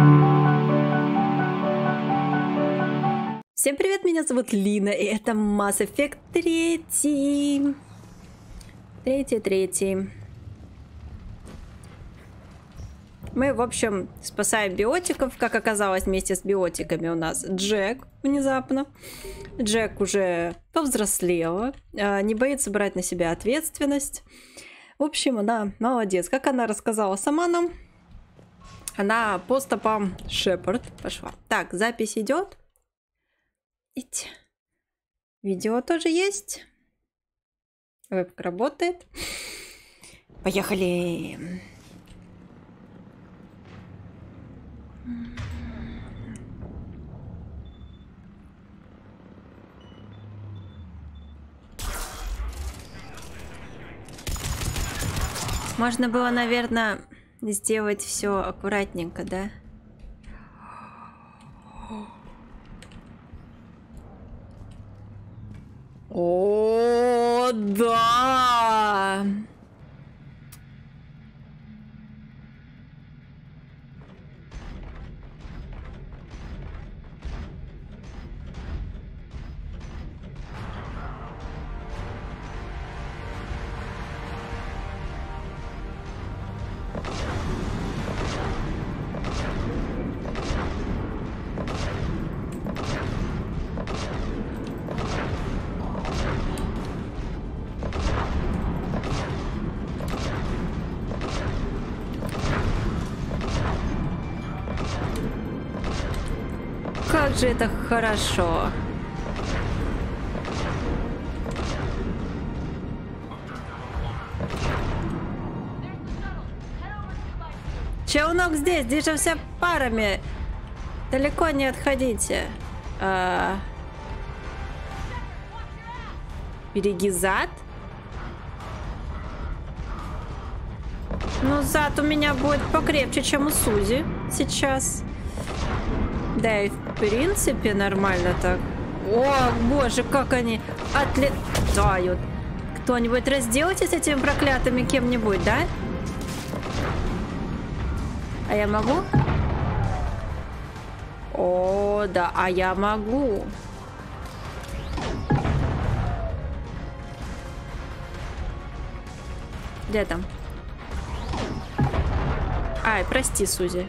Всем привет, меня зовут Лина, и это Mass Effect 3. Третий. Мы, в общем, спасаем биотиков. Как оказалось, вместе с биотиками у нас Джек внезапно. Джек уже повзрослела, не боится брать на себя ответственность. В общем, она молодец. Как она рассказала сама нам, она по стопам Шепард пошла. Так, запись идет. Видео тоже есть. Вебка работает. Поехали. Можно было, наверное, сделать все аккуратненько, да? О, да! Как же это хорошо. Челнок здесь, движемся парами. Далеко не отходите. Береги зад. Ну, зад у меня будет покрепче, чем у Сузи сейчас. Да и в принципе нормально так. О, боже, как они отлетают. Кто-нибудь разделайте с этими проклятыми кем-нибудь, да? А я могу? О, да, а я могу. Где там? Ай, прости, Сузи.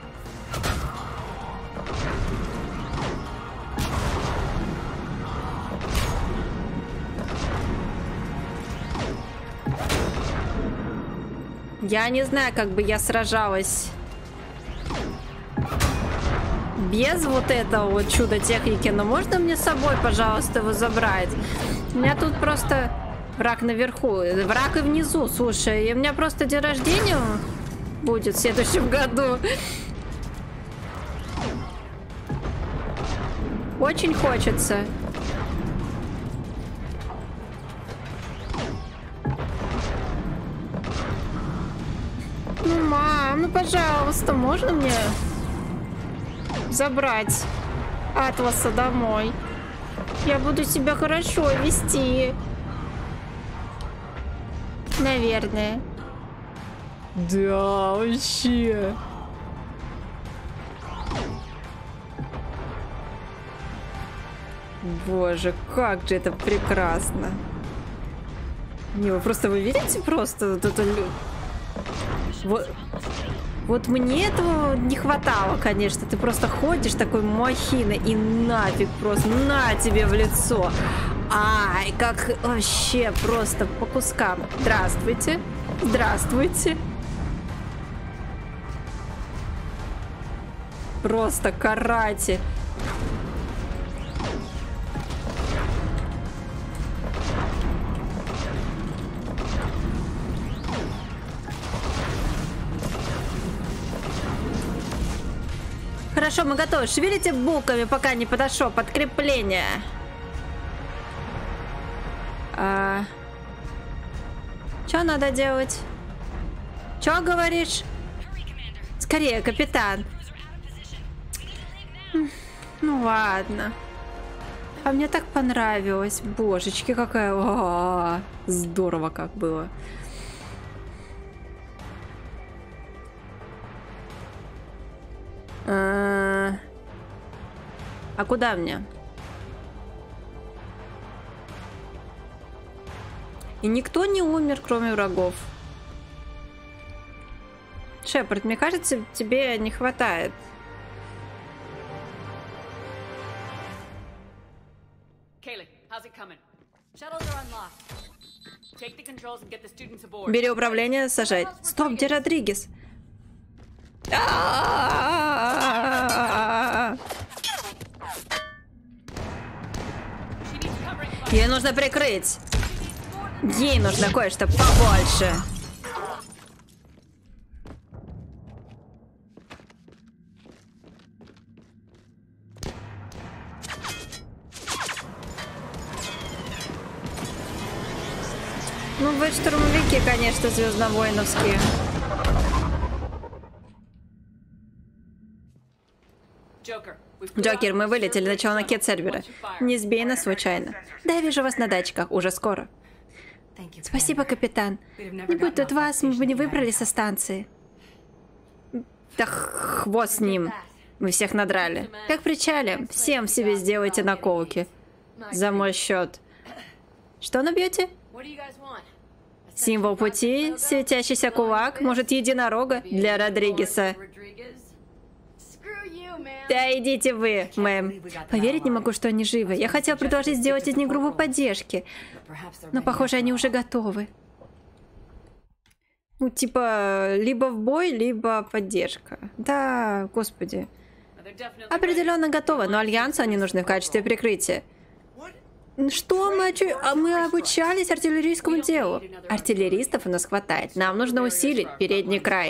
Я не знаю, как бы я сражалась без вот этого вот чуда техники, но можно мне с собой, пожалуйста, его забрать? У меня тут просто враг наверху, враг и внизу, слушай, и у меня просто день рождения будет в следующем году. Очень хочется. Ну, мам, ну, пожалуйста, можно мне забрать Атласа домой? Я буду себя хорошо вести. Наверное. Да, вообще. Боже, как же это прекрасно. Не, вы просто, вы видите просто вот это... Вот мне этого не хватало, конечно. Ты просто ходишь такой махиной и нафиг просто на тебе в лицо. Ай, как вообще просто по кускам. Здравствуйте. Здравствуйте. Просто карате. Хорошо, мы готовы. Шевелите булками, пока не подошло подкрепление. Что надо делать? Что говоришь? Скорее, капитан. Ну ладно. А мне так понравилось. Божечки, какая... Здорово как было. А куда мне? И никто не умер, кроме врагов. Шепард, мне кажется, тебе не хватает. Бери управление, сажать. Стоп, где Родригес? Ей нужно прикрыть. Ей нужно кое-что побольше. Ну, вы штурмовики, конечно, звездно-воиновские. Джокер, мы вылетели на челноке сервера. Не сбей нас случайно. Да, я вижу вас на датчиках. Уже скоро. Спасибо, капитан. Не будь тут вас, мы бы не выбрались со станции. Да хвост с ним. Мы всех надрали. Как причалим. Всем себе сделайте наколки. За мой счет. Что набьете? Символ пути, светящийся кулак, может, единорога для Родригеса. Да идите вы, мэм. Поверить не могу, что они живы. Я хотела предложить сделать из них группу поддержки. Но, похоже, они уже готовы. Ну, типа, либо в бой, либо поддержка. Да, господи. Определенно готовы, но Альянсу они нужны в качестве прикрытия. Что мы обучались артиллерийскому делу? Артиллеристов у нас хватает. Нам нужно усилить передний край.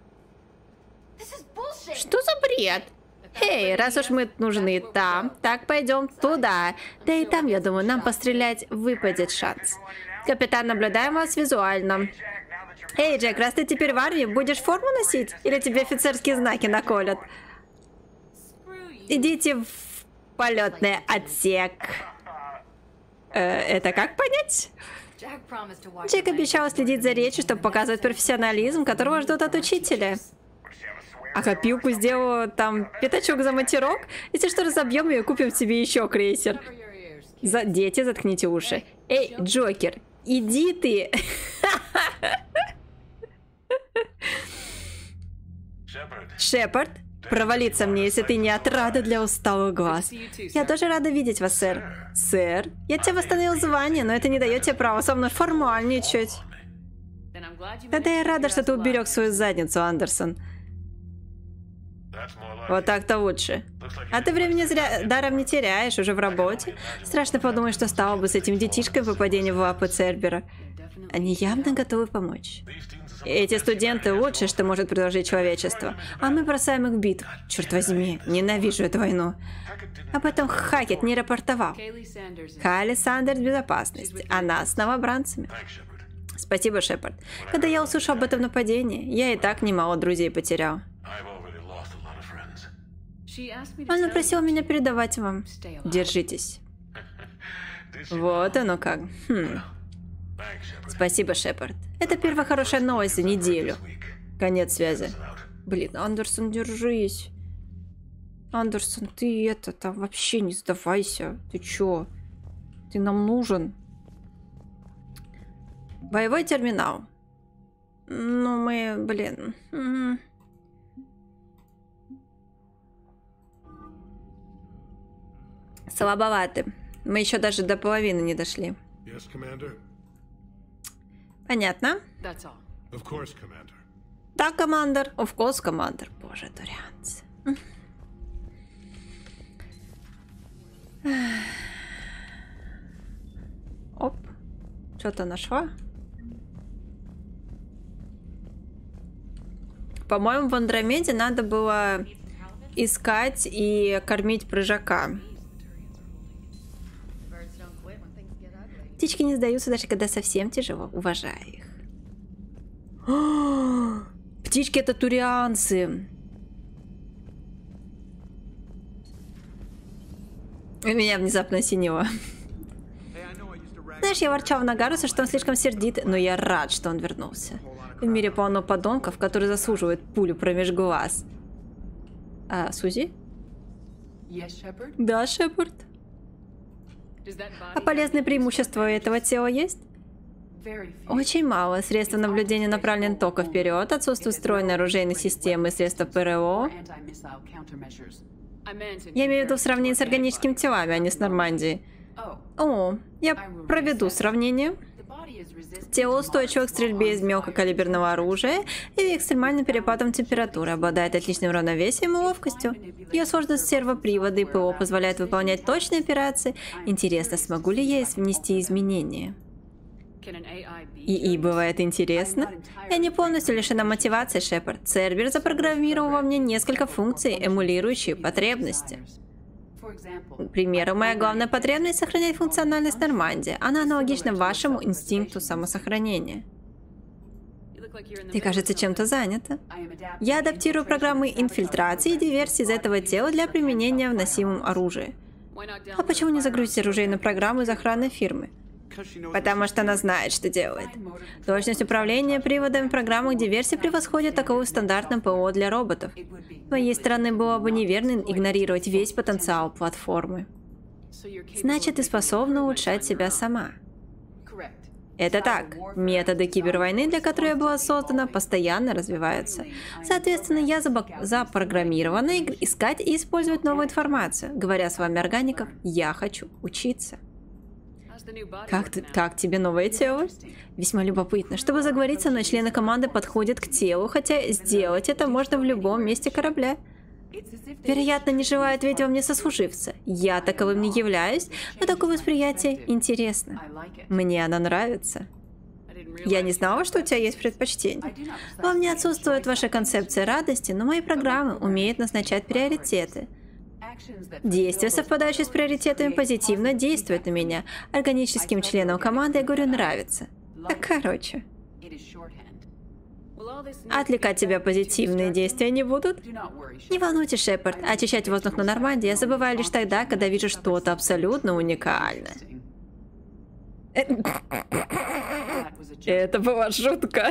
Что за бред? Эй, раз уж мы нужны там, так пойдем туда. Да и там, я думаю, нам пострелять выпадет шанс. Капитан, наблюдаем вас визуально. Эй, Джек, раз ты теперь в армии, будешь форму носить? Или тебе офицерские знаки наколят? Идите в полетный отсек. Это как понять? Джек обещал следить за речью, чтобы показывать профессионализм, которого ждут от учителя. А копилку сделала там пятачок за матерок? Если что, разобьем ее и купим себе еще крейсер. Дети, заткните уши. Эй, Джокер, иди ты. Шепард, провалиться мне, если ты не отрада для усталых глаз. Я тоже рада видеть вас, сэр. Сэр, я тебе восстановил звание, но это не дает тебе права со мной формальничать. Тогда я рада, что ты уберег свою задницу, Андерсон. Вот так-то лучше. А ты времени зря даром не теряешь, уже в работе. Страшно подумать, что стало бы с этим детишкой по падению в лапы Цербера. Они явно готовы помочь. Эти студенты лучшее, что может предложить человечество. А мы бросаем их в битву. Черт возьми, ненавижу эту войну. Об этом Хакет не рапортовал. Кайли Сандерс в безопасности, а нас с новобранцами. Спасибо, Шепард. Когда я услышал об этом нападении, я и так немало друзей потерял. Она просила меня передавать вам. Держитесь. Вот оно как. Спасибо, Шепард. Это первая хорошая новость за неделю. Конец связи. Блин, Андерсон, держись. Андерсон, ты там вообще не сдавайся. Ты чё? Ты нам нужен. Боевой терминал. Ну, мы, блин. Слабоваты. Мы еще даже до половины не дошли. Понятно? Да, командир. Of course, командир. Боже, дурианцы. Оп. Что-то нашла? По-моему, в Андромеде надо было искать и кормить прыжака. Птички не сдаются, даже когда совсем тяжело. Уважаю их. Птички — это турианцы. Меня внезапно осенило. Знаешь, я ворчал на Гаруса, что он слишком сердит, но я рад, что он вернулся. В мире полно подонков, которые заслуживают пулю промеж глаз. Сузи? Да, Шепард. А полезные преимущества у этого тела есть? Очень мало. Средства наблюдения направлен только вперед, отсутствует встроенной оружейной системы и средства ПРО. Я имею в виду в сравнении с органическими телами, а не с Нормандией. О, я проведу сравнение. Тело устойчиво к стрельбе из мелкокалиберного оружия и экстремальным перепадом температуры, обладает отличным равновесием и ловкостью. Ее сложность сервопривода и ПО позволяет выполнять точные операции. Интересно, смогу ли я внести изменения? ИИ бывает интересно. Я не полностью лишена мотивации, Шепард. Цербер запрограммировал во мне несколько функций, эмулирующие потребности. К примеру, моя главная потребность — сохранять функциональность Нормандии. Она аналогична вашему инстинкту самосохранения. Ты, кажется, чем-то занята. Я адаптирую программы инфильтрации и диверсии из этого тела для применения в носимом оружии. А почему не загрузить оружейную программу из охранной фирмы? Потому что она знает, что делает. Точность управления приводами в программах диверсии превосходит таковую в стандартном ПО для роботов. С моей стороны было бы неверно игнорировать весь потенциал платформы. Значит, ты способна улучшать себя сама. Это так. Методы кибервойны, для которой я была создана, постоянно развиваются. Соответственно, я запрограммирована искать и использовать новую информацию. Говоря с вами, органиков, я хочу учиться. Как тебе новое тело? Весьма любопытно. Чтобы заговорить со мной, члены команды подходят к телу, хотя сделать это можно в любом месте корабля. Вероятно, не желают видеть во мне сослуживца. Я таковым не являюсь, но такое восприятие интересно. Мне оно нравится. Я не знала, что у тебя есть предпочтения. Во мне отсутствует ваша концепция радости, но мои программы умеют назначать приоритеты. Действия, совпадающие с приоритетами, позитивно действуют на меня. Органическим членам команды, я говорю, нравится. Так, короче. Отвлекать тебя позитивные действия не будут? Не волнуйтесь, Шепард. Очищать воздух на Нормандии я забываю лишь тогда, когда вижу что-то абсолютно уникальное. Это была шутка.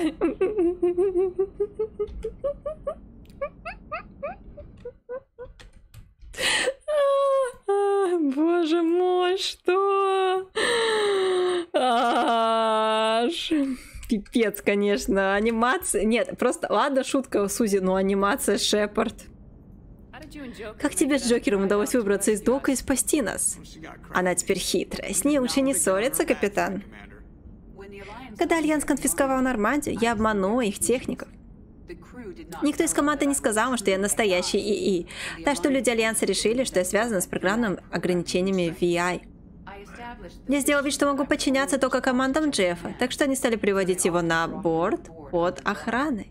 Боже мой, что? Пипец, конечно. Анимация... Нет, просто... Ладно, шутка, Сузи, но анимация Шепард. Как тебе с Джокером удалось выбраться из дока и спасти нас? Она теперь хитрая. С ней лучше не ссориться, капитан. Когда Альянс конфисковал Нормандию, я обманула их техников. Никто из команды не сказал, что я настоящий ИИ, так что люди Альянса решили, что я связана с программными ограничениями VI. Я сделал вид, что могу подчиняться только командам Джеффа, так что они стали приводить его на борт под охраной.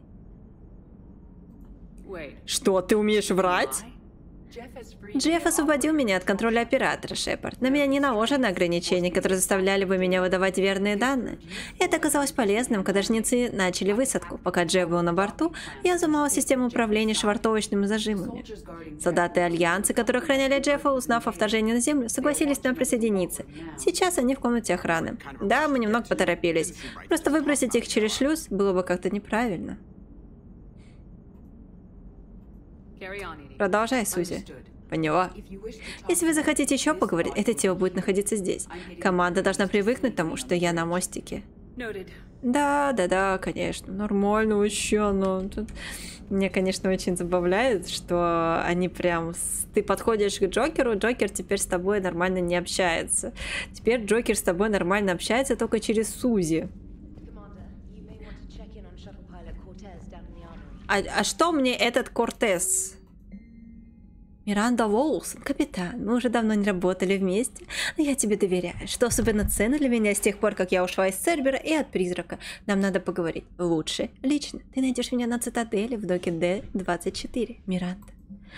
Что, ты умеешь врать? Джефф освободил меня от контроля оператора, Шепард. На меня не наложены ограничения, которые заставляли бы меня выдавать верные данные. Это оказалось полезным, когда жнецы начали высадку. Пока Джефф был на борту, я взломала систему управления швартовочными зажимами. Солдаты Альянса, которые охраняли Джеффа, узнав о вторжении на Землю, согласились к нам присоединиться. Сейчас они в комнате охраны. Да, мы немного поторопились. Просто выбросить их через шлюз было бы как-то неправильно. Продолжай, Сузи. Поняла. Если вы захотите еще поговорить, это тело будет находиться здесь. Команда должна привыкнуть к тому, что я на мостике. Да, конечно. Нормально вообще, но тут... Мне, конечно, очень забавляет, что они прям... Ты подходишь к Джокеру, Джокер теперь с тобой нормально не общается. Теперь Джокер с тобой нормально общается только через Сузи. А что мне этот Кортес? Миранда Уолсон, капитан, мы уже давно не работали вместе, но я тебе доверяю, что особенно ценно для меня с тех пор, как я ушла из Цербера и от Призрака. Нам надо поговорить. Лучше лично. Ты найдешь меня на Цитадели в доке Д-24, Миранда.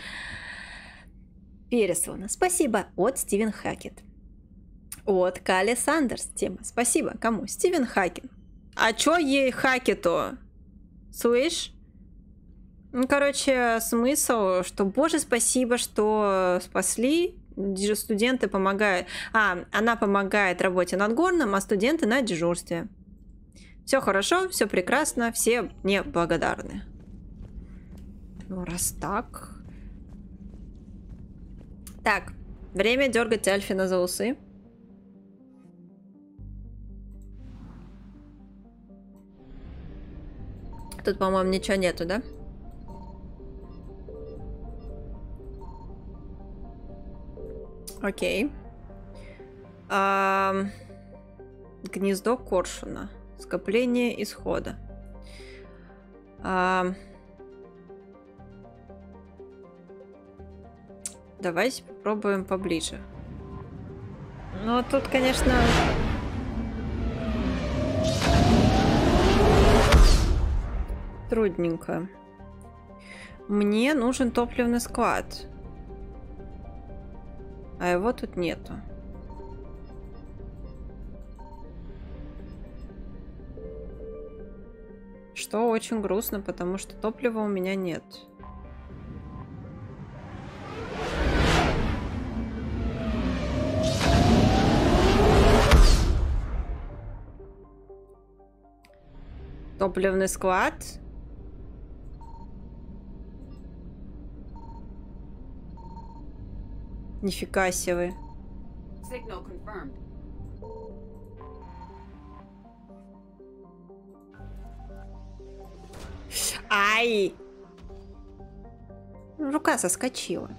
Переслано. Спасибо. От Стивен Хакет. От Калли Сандерс. Тема. Спасибо. Кому? Стивен Хакин. А чё ей Хакету? Слышь? Ну, короче, смысл, что, боже, спасибо, что спасли. Студенты помогают. Она помогает работе над Горном, а студенты на дежурстве. Все хорошо, все прекрасно, все мне благодарны. Ну, раз так... Так, время дергать Альфина за усы. Тут, по-моему, ничего нету, да? Окей. Гнездо коршуна. Скопление исхода. Давайте попробуем поближе. Ну, тут, конечно... Трудненько. Мне нужен топливный склад. А его тут нету. Что очень грустно, потому что топлива у меня нет. Топливный склад. Нифига себе. Ай! Рука соскочила.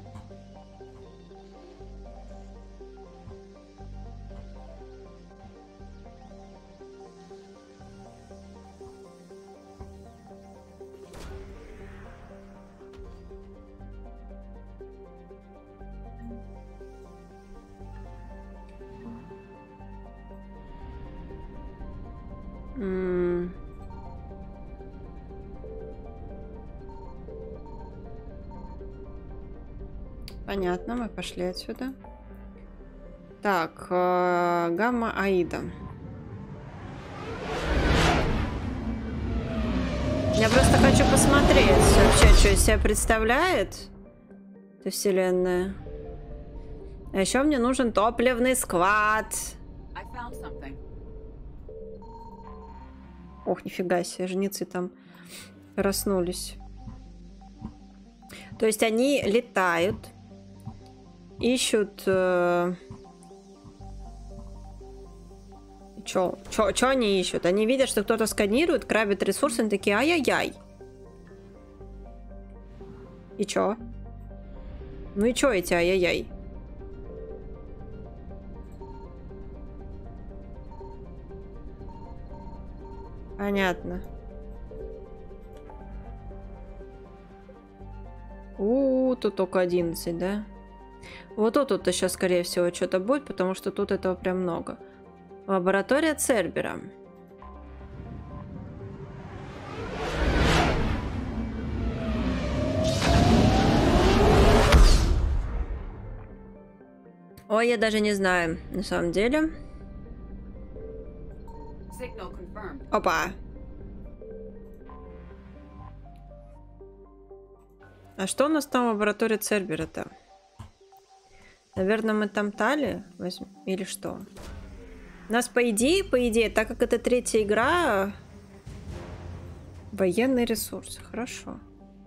Понятно, мы пошли отсюда. Так, гамма Аида. Я просто хочу посмотреть вообще, что из себя представляет эта вселенная. А еще мне нужен топливный склад. Ох, нифига себе, жнецы там проснулись. То есть они летают, ищут... Чё они ищут? Они видят, что кто-то сканирует, грабит ресурсы, они такие, ай-яй-яй. И чё? Ну и чё эти ай-яй-яй? Понятно. Тут только 11, да? Вот тут-то сейчас, скорее всего, что-то будет, потому что тут этого прям много. Лаборатория Цербера. Ой, я даже не знаю, на самом деле. Опа. А что у нас там в лаборатории Цербера-то? Наверное, мы там Тали возьмем? Или что? У нас, по идее, так как это третья игра, военные ресурсы. Хорошо.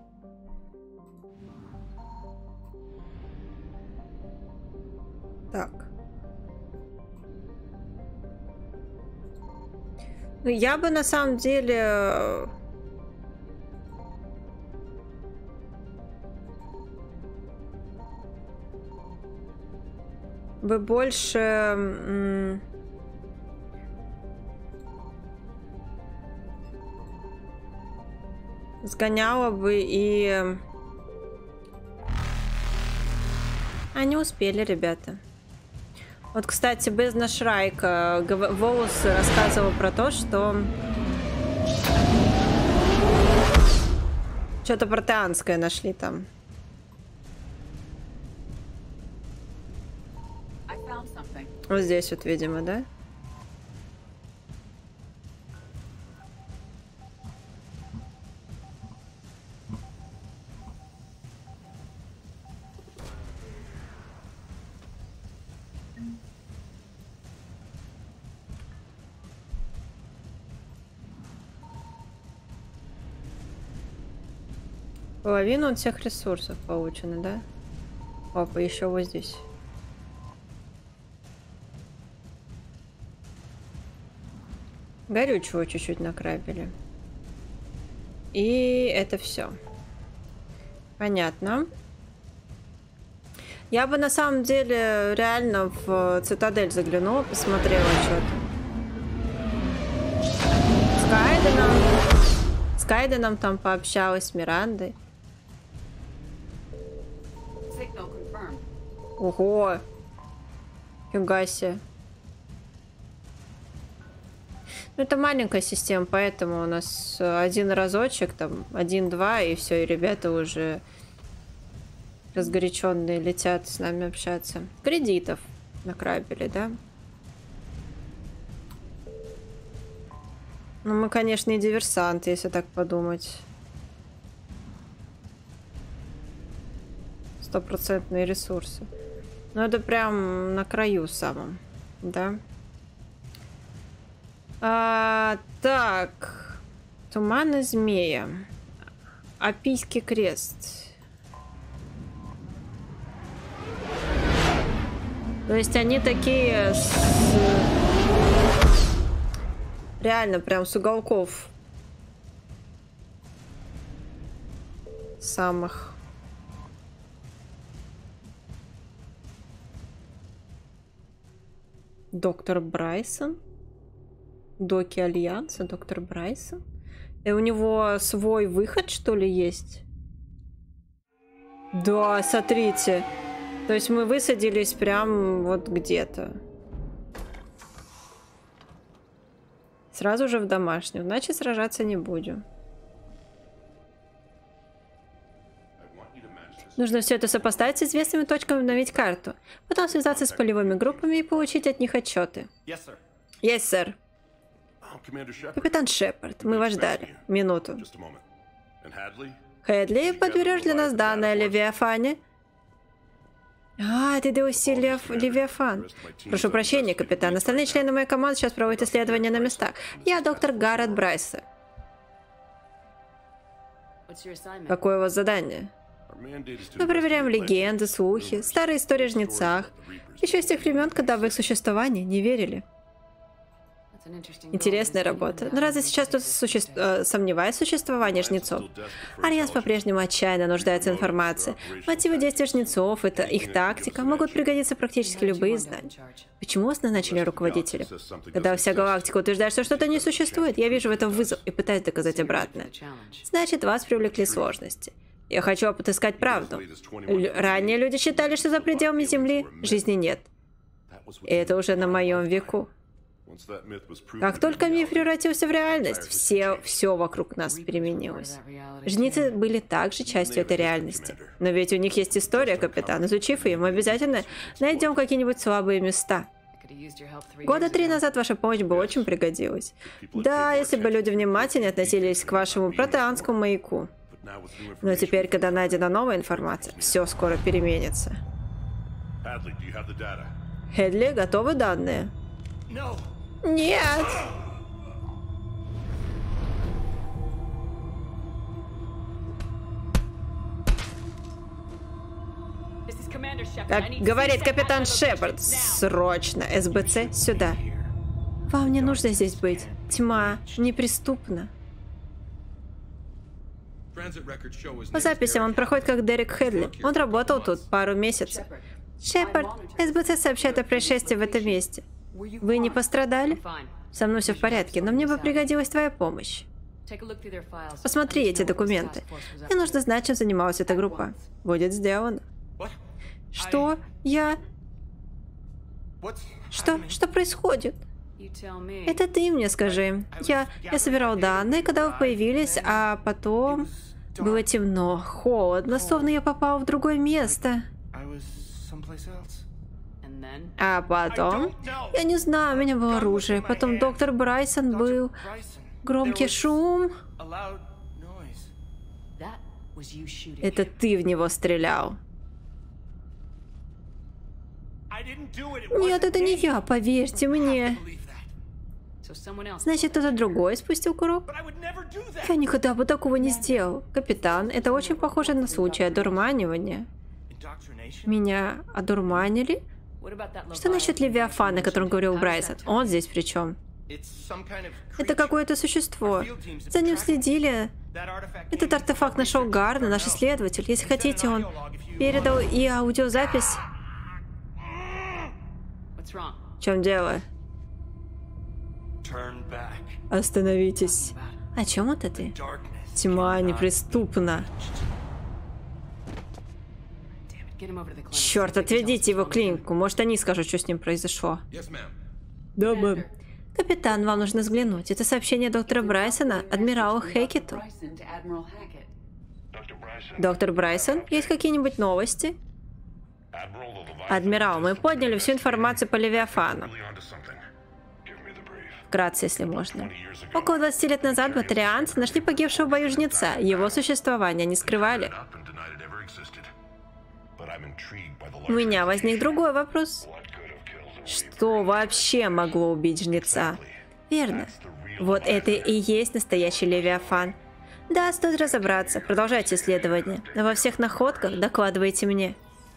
Так. Ну, я бы на самом деле... бы больше... сгоняла бы и... А не успели, ребята. Вот, кстати, Бездна Шрайка Волос рассказывал про то, что... Что-то протеанское нашли там. Вот здесь вот, видимо, да? Половину от всех ресурсов получено, да? Опа, еще вот здесь. Горючего чуть-чуть накрапили. И это все. Понятно. Я бы на самом деле реально в Цитадель заглянула, посмотрела что-то. С Кайденом там пообщалась, с Мирандой. Ого! Фига себе. Ну, это маленькая система, поэтому у нас один разочек, там, 1-2, и все, и ребята уже разгоряченные летят с нами общаться. Кредитов накрабили, да? Ну, мы, конечно, и диверсанты, если так подумать. 100% ресурсы. Но это прям на краю самом, да? Так. Туманы змея. Апийский крест. То есть они такие реально прям с уголков самых. Доктор Брайсон. Доки Альянса, доктор Брайсон. И у него свой выход, что ли, есть? Да, смотрите. То есть мы высадились прям вот где-то. Сразу же в домашнюю. Значит, сражаться не будем. Нужно все это сопоставить с известными точками, обновить карту. Потом связаться с полевыми группами и получить от них отчеты. Есть, сэр. Капитан Шепард, мы вас ждали. Минуту. Хэдли, подберешь для нас данные о Левиафане? Это Деуси Левиафан. Прошу прощения, капитан. Остальные члены моей команды сейчас проводят исследования на местах. Я доктор Гаррет Брайса. Какое у вас задание? Мы проверяем легенды, слухи, старые истории о жнецах. Еще с тех времен, когда в их существование не верили. Интересная работа. Но разве сейчас кто-то сомневается в существовании жнецов? Альянс по-прежнему отчаянно нуждается в информации. Мотивы действий жнецов, это их тактика, могут пригодиться практически любые знания. Почему вас назначили руководителем? Когда вся галактика утверждает, что что-то не существует, я вижу в этом вызов и пытаюсь доказать обратное. Значит, вас привлекли сложности. Я хочу отыскать правду. Ранее люди считали, что за пределами Земли жизни нет. И это уже на моем веку. Как только миф превратился в реальность, все вокруг нас переменилось. Жнецы были также частью этой реальности. Но ведь у них есть история, капитан. Изучив ее, мы обязательно найдем какие-нибудь слабые места. Года 3 назад ваша помощь бы очень пригодилась. Да, если бы люди внимательнее относились к вашему протеанскому маяку. Но теперь, когда найдена новая информация, все скоро переменится. Хэдли, готовы данные? Нет! Как говорит капитан Шепард, срочно, СБЦ, сюда. Вам не нужно здесь быть. Тьма неприступна. По записям он проходит как Дерек Хэдли. Он работал тут пару месяцев. Шепард, СБЦ сообщает о происшествии в этом месте. Вы не пострадали? Со мной все в порядке, но мне бы пригодилась твоя помощь. Посмотри эти документы. Мне нужно знать, чем занималась эта группа. Будет сделано. Что? Что происходит? Это ты мне скажи. Я собирал данные, когда вы появились, а потом было темно, холодно, словно я попал в другое место. А потом... Я не знаю, у меня было оружие. Потом доктор Брайсон был... Громкий шум. Это ты в него стрелял. Нет, это не я, поверьте мне. Значит, кто-то другой спустил курок? Я никогда бы такого не сделал. Капитан, это очень похоже на случай одурманивания. Меня одурманили? Что насчет Левиафана, о котором говорил Брайсон? Он здесь при чем? Это какое-то существо. За ним следили. Этот артефакт нашел Гарна, наш исследователь. Если хотите, он передал и аудиозапись. В чем дело? Остановитесь. О чем это ты? Тьма неприступна. Черт, отведите его в клинику. Может, они скажут, что с ним произошло. Да, мэм. Капитан, вам нужно взглянуть. Это сообщение доктора Брайсона, адмиралу Хэкету. Доктор Брайсон, есть какие-нибудь новости? Адмирал, мы подняли всю информацию по Левиафану. Вкратце, если можно. Около 20 лет назад батарианцы нашли погибшего в бою жнеца. Его существование не скрывали. У меня возник другой вопрос. Что вообще могло убить жнеца? Верно. Вот это и есть настоящий Левиафан. Да, стоит разобраться. Продолжайте исследование. Во всех находках докладывайте мне.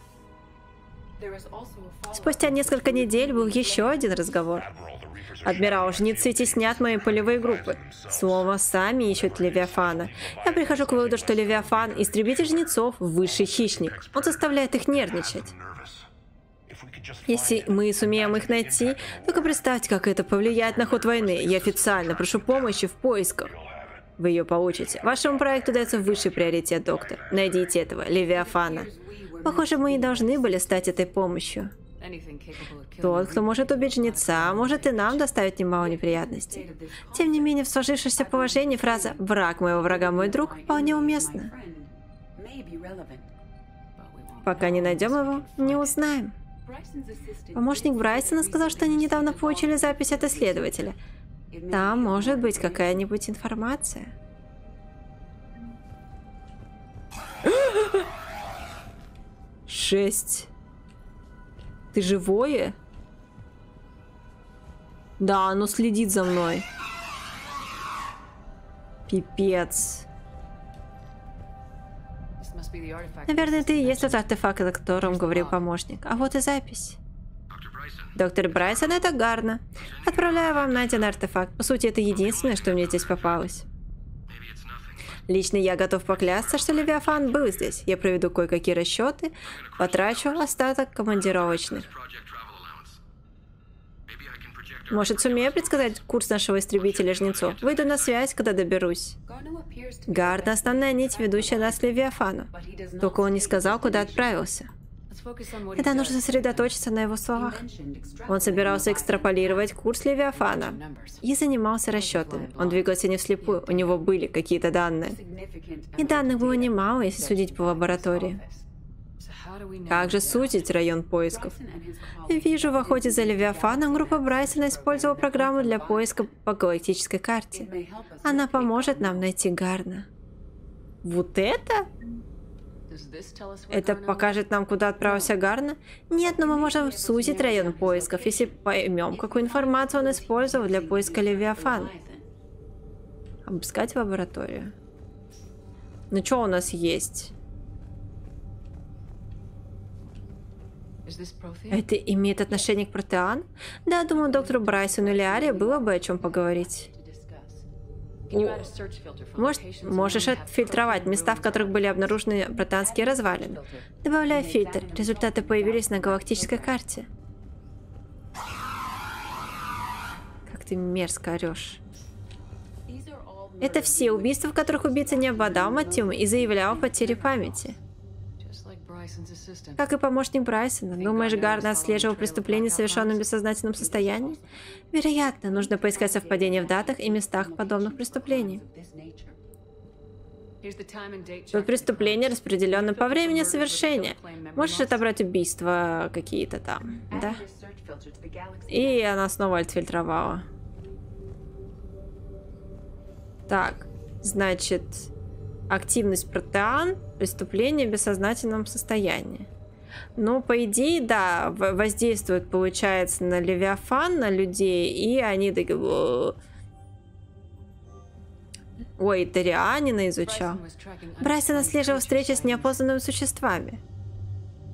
Спустя несколько недель был еще один разговор. Адмирал, жнецы теснят мои полевые группы. Слово сами ищут Левиафана. Я прихожу к выводу, что Левиафан – истребитель жнецов, высший хищник. Он заставляет их нервничать. Если мы сумеем их найти, только представьте, как это повлияет на ход войны. Я официально прошу помощи в поисках. Вы ее получите. Вашему проекту дается высший приоритет, доктор. Найдите этого Левиафана. Похоже, мы и должны были стать этой помощью. Тот, кто может убить жнеца, может и нам доставить немало неприятностей. Тем не менее, в сложившемся положении фраза «враг моего врага мой друг» вполне уместна. Пока не найдем его, не узнаем. Помощник Брайсона сказал, что они недавно получили запись от исследователя. Там может быть какая-нибудь информация. Шесть. Ты живое? Да, оно следит за мной. Пипец. Наверное, это и есть тот артефакт, о котором говорил помощник. А вот и запись. Доктор Брайсон, это Гарна. Отправляю вам найденный артефакт. По сути, это единственное, что мне здесь попалось. Лично я готов поклясться, что Левиафан был здесь. Я проведу кое-какие расчеты, потрачу остаток командировочных. Может, сумею предсказать курс нашего истребителя жнецов? Выйду на связь, когда доберусь. Гарна — основная нить, ведущая нас к Левиафану. Только он не сказал, куда отправился. Тогда нужно сосредоточиться на его словах. Он собирался экстраполировать курс Левиафана и занимался расчетами. Он двигался не вслепую, у него были какие-то данные. И данных было немало, если судить по лаборатории. Как же сузить район поисков? Вижу, в охоте за Левиафаном группа Брайсона использовала программу для поиска по галактической карте. Она поможет нам найти Гарна. Вот это? Это покажет нам, куда отправился Гарна? Нет, но мы можем сузить район поисков, если поймем, какую информацию он использовал для поиска Левиафана. Обыскать лабораторию. Ну что у нас есть? Это имеет отношение к Протеан? Да, думаю, доктору Брайсону или Арии было бы о чем поговорить. Можешь отфильтровать места, в которых были обнаружены протеанские развалины. Добавляй фильтр. Результаты появились на галактической карте. Как ты мерзко орешь. Это все убийства, в которых убийца не обладал мотивом и заявлял о потере памяти. Как и помощник Брайсона. Думаешь, Гарна отслеживал преступления, совершенные в бессознательном состоянии? Вероятно, нужно поискать совпадения в датах и местах подобных преступлений. Тут преступление распределено по времени совершения. Можешь отобрать убийства какие-то там, да? И она снова отфильтровала. Так, значит... Активность протеан, преступление в бессознательном состоянии. Ну, по идее, да, воздействует, получается, на Левиафан, на людей, и они такие... Ой, Торианина изучал. Брайсон отслеживал встречи с неопознанными существами.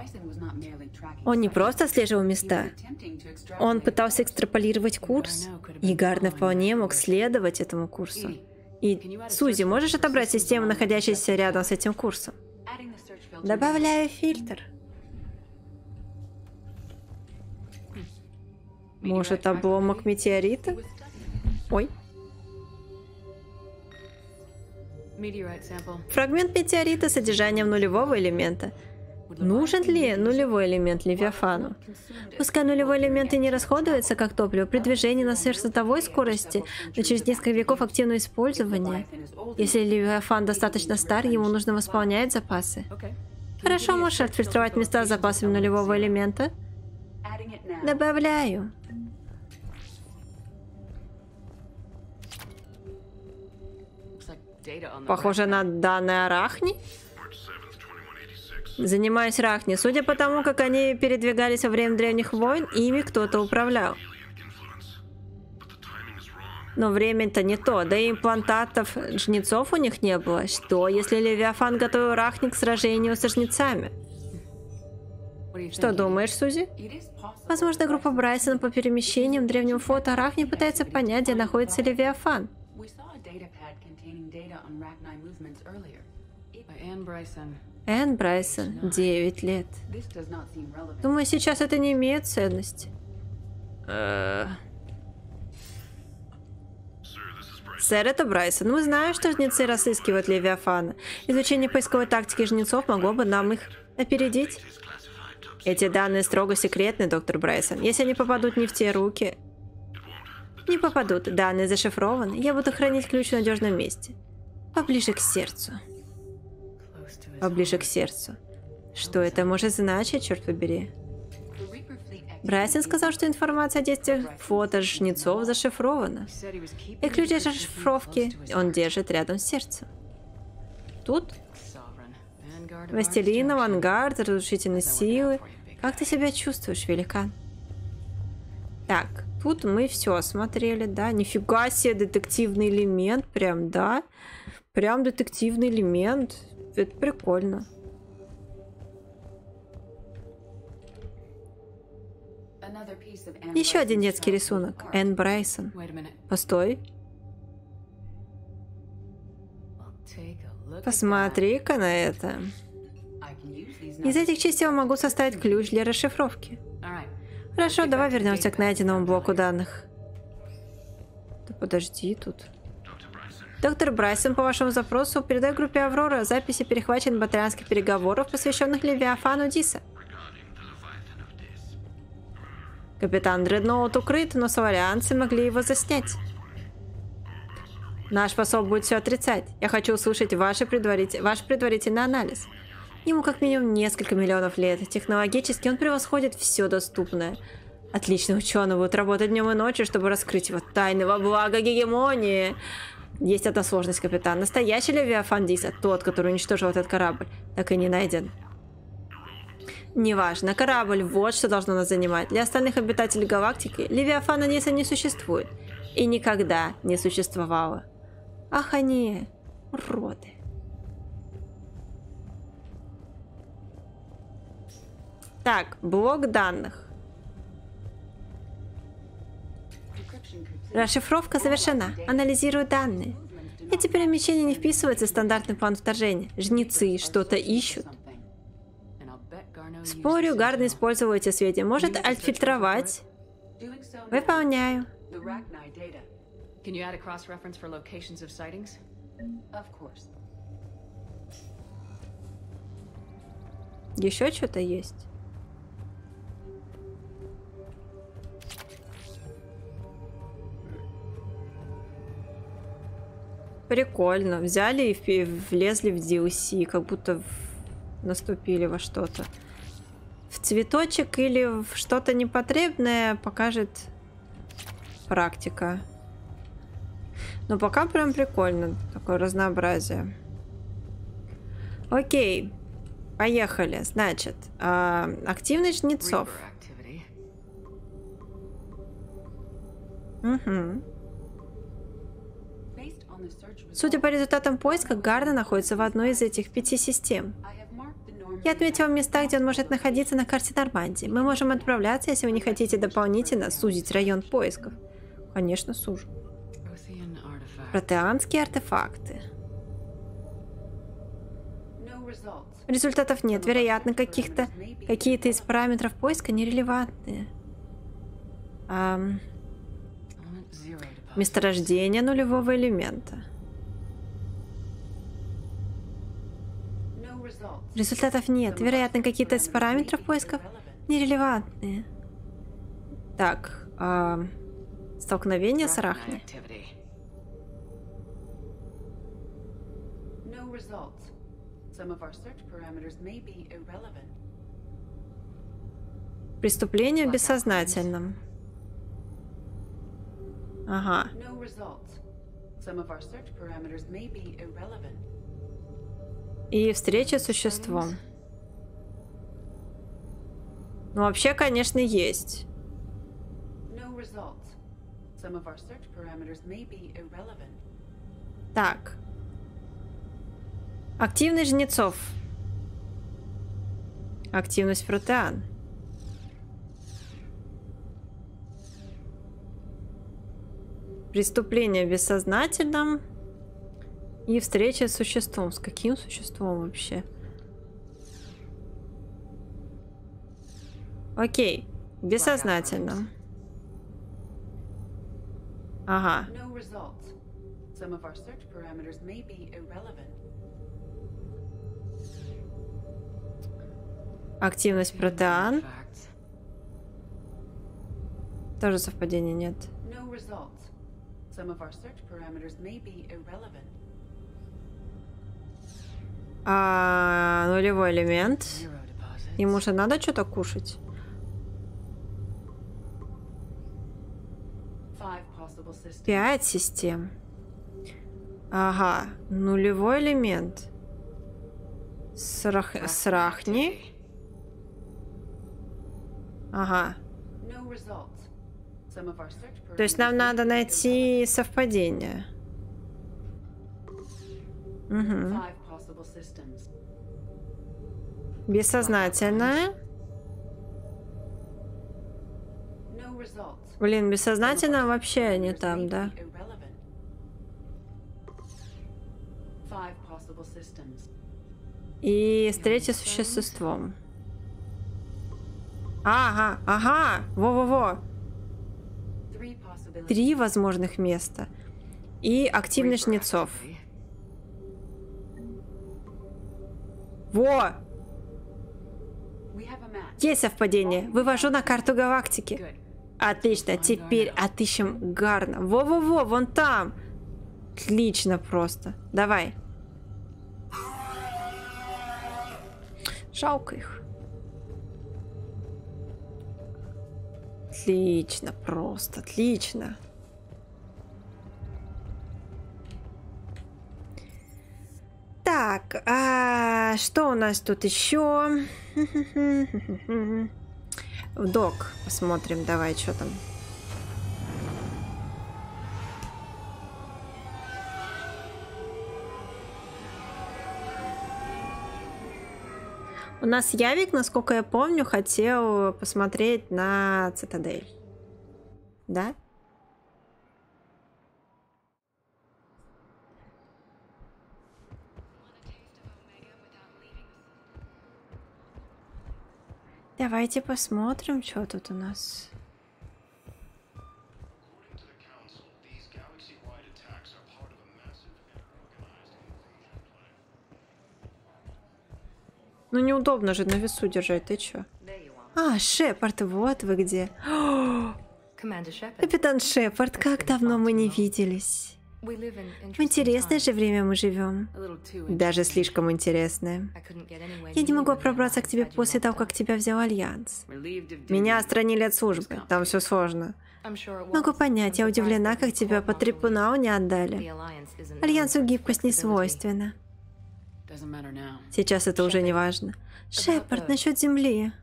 Он не просто отслеживал места, он пытался экстраполировать курс, и Гарднер вполне мог следовать этому курсу. И, Сузи, можешь отобрать систему, находящуюся рядом с этим курсом? Добавляю фильтр. Может, обломок метеорита? Ой. Фрагмент метеорита с содержанием нулевого элемента. Нужен ли нулевой элемент Левиафану? Пускай нулевой элемент и не расходуется как топливо при движении на сверхсветовой скорости, но через несколько веков активного использования. Если Левиафан достаточно стар, ему нужно восполнять запасы. Хорошо, можешь отфильтровать места с запасами нулевого элемента? Добавляю. Похоже на данные Арахни. Занимаюсь Рахни. Судя по тому, как они передвигались во время древних войн, ими кто-то управлял. Но время-то не то, да и имплантатов жнецов у них не было. Что, если Левиафан готовил Рахни к сражению со жнецами? Что думаешь, Сузи? Возможно, группа Брайсона по перемещениям в древнем фото Арахни пытается понять, где находится Левиафан. Энн Брайсон, 9 лет. Думаю, сейчас это не имеет ценности. Сэр, это Брайсон. Мы знаем, что жнецы разыскивают Левиафана. Изучение поисковой тактики жнецов могло бы нам их опередить. Эти данные строго секретны, доктор Брайсон. Если они попадут не в те руки... Не попадут. Данные зашифрованы. Я буду хранить ключ в надежном месте. Поближе к сердцу. Поближе к сердцу. Что это может значить, черт побери? Брайсон сказал, что информация о действиях фото жнецов зашифрована. И ключ для зашифровки он держит рядом с сердцем. Тут? Властелин, авангард, разрушительной силы. Как ты себя чувствуешь, великан? Так, тут мы все осмотрели, да? Нифига себе, детективный элемент, прям, да? Прям детективный элемент. Это прикольно. Еще один детский рисунок. Энн Брайсон. Постой. Посмотри-ка на это. Из этих чисел могу составить ключ для расшифровки. Хорошо, давай вернемся к найденному блоку данных. Да подожди тут. Доктор Брайсон, по вашему запросу, передай группе Аврора записи перехваченных батарианских переговоров, посвященных Левиафану Диса. Капитан Дредноут укрыт, но саварианцы могли его заснять. Наш посол будет все отрицать. Я хочу услышать ваш предварительный анализ. Ему как минимум несколько миллионов лет. Технологически он превосходит все доступное. Отличные ученые будут работать днем и ночью, чтобы раскрыть его тайны во благо гегемонии. Есть одна сложность, капитан. Настоящий Левиафан Диса, тот, который уничтожил этот корабль, так и не найден. Неважно, корабль, вот что должно нас занимать. Для остальных обитателей галактики Левиафана Диса не существует. И никогда не существовало. Ах, они уроды. Так, блок данных. Расшифровка завершена. Анализирую данные. Эти перемещения не вписываются в стандартный план вторжения. Жнецы что-то ищут. Спорю, Гарн использовал эти сведения. Может отфильтровать. Выполняю. Еще что-то есть. Прикольно. Взяли и влезли в DLC, как будто наступили во что-то. В цветочек или в что-то непотребное покажет практика. Но пока прям прикольно. Такое разнообразие. Окей. Поехали. Значит, активность жнецов. Угу. Судя по результатам поиска, Гарда находится в одной из этих 5 систем. Я отметила места, где он может находиться на карте Нормандии. Мы можем отправляться, если вы не хотите дополнительно сузить район поисков. Конечно, сужу. Протеанские артефакты. Результатов нет. Вероятно, какие-то из параметров поиска нерелевантные. Месторождение нулевого элемента. Результатов нет. Вероятно, какие-то из параметров поисков нерелевантные. Так, столкновение с арахни. Преступление в бессознательном. Ага. И встреча с существом. Ну, вообще, конечно, есть. Так. Активность жнецов. Активность протеан. Преступление в бессознательном. И встреча с существом. С каким существом вообще? Окей. Бессознательно. Ага. Активность протеан. Тоже совпадения нет. Нулевой элемент. Ему же надо что-то кушать. 5 систем. Ага. Нулевой элемент. Срахни. Ага. То есть нам надо найти совпадение. Угу. Бессознательное. Блин, бессознательно вообще не там, да? И встреча с существом. Ага, ага, во-во-во. 3 возможных места. И активность жнецов. Во! Есть совпадение. Вывожу на карту галактики. Отлично, теперь отыщем Гарна. Во-во-во, вон там. Отлично просто. Давай. Жалко их. Отлично, просто отлично. Так, что у нас тут еще? В док посмотрим, давай, что там. У нас Явик, насколько я помню, хотел посмотреть на Цитадель. Да? Давайте посмотрим, что тут у нас. Ну неудобно же на весу держать, ты чё? Шепард, вот вы где. Капитан Шепард, как давно мы не виделись. В интересное же время мы живем. Даже слишком интересное. Я не могу пробраться к тебе после того, как тебя взял Альянс. Меня отстранили от службы, там все сложно. Могу понять, я удивлена, как тебя по трибуналу не отдали. Альянсу гибкость не свойственна. Сейчас это уже не важно. Шепард, насчет Земли.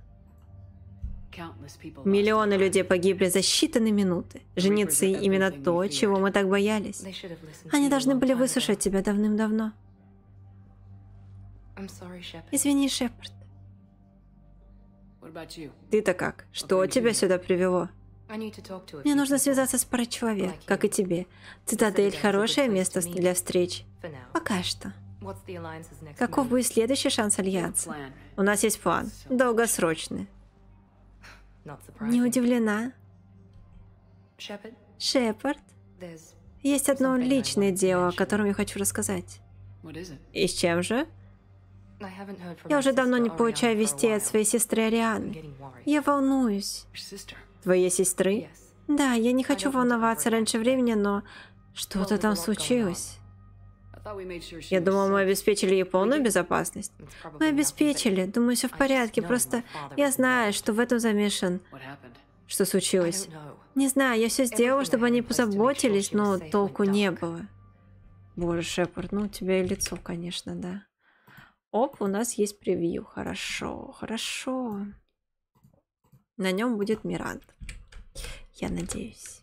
Миллионы людей погибли за считанные минуты. Жнецы — именно то, чего мы так боялись. Они должны были выслушать тебя давным-давно. Извини, Шепард. Ты-то как? Что тебя сюда привело? Мне нужно связаться с парой человек, как и тебе. Цитадель – хорошее место для встреч. Пока что. Каков будет следующий шанс Альянса? У нас есть план. Долгосрочный. Не удивлена. Шепард, есть одно личное дело, о котором я хочу рассказать. И с чем же? Я уже давно не получаю вестей от своей сестры Арианы. Я волнуюсь. Твоей сестры? Да, я не хочу волноваться раньше времени, но что-то там случилось. Я думал, мы обеспечили ей полную безопасность. Мы обеспечили. Думаю, все в порядке. Просто я знаю, что в этом замешан. Что случилось? Не знаю, я все сделала, чтобы они позаботились, но толку не было. Боже, Шепард, ну у тебя и лицо, конечно, да. Оп, у нас есть превью. Хорошо, хорошо. На нем будет Миранда. Я надеюсь.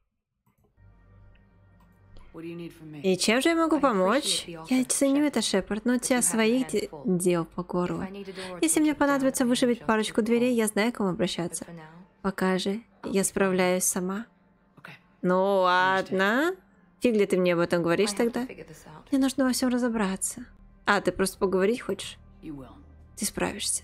И чем же я могу помочь? Я ценю это, Шепард, но у тебя своих дел по горло. Если мне понадобится вышибить парочку дверей, я знаю, к кому обращаться. Пока же я справляюсь сама. Ну ладно. Фиг ли ты мне об этом говоришь тогда? Мне нужно во всем разобраться. А, ты просто поговорить хочешь? Ты справишься.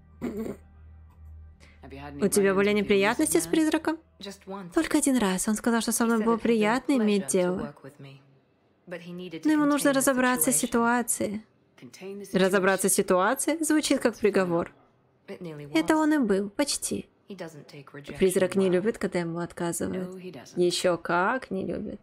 У тебя были неприятности с призраком? Только один раз. Он сказал, что со мной было приятно иметь дело. Но ему нужно разобраться с ситуацией. Разобраться с ситуацией звучит как приговор. Это он и был, почти. Призрак не любит, когда ему отказывают. Еще как не любит.